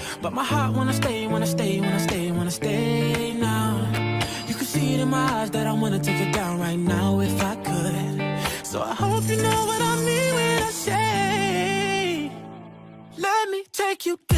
But my heart wanna stay, wanna stay, wanna stay, wanna stay now. You can see it in my eyes that I wanna take it down right now if I could. So I hope you know what I mean when I say, let me take you down.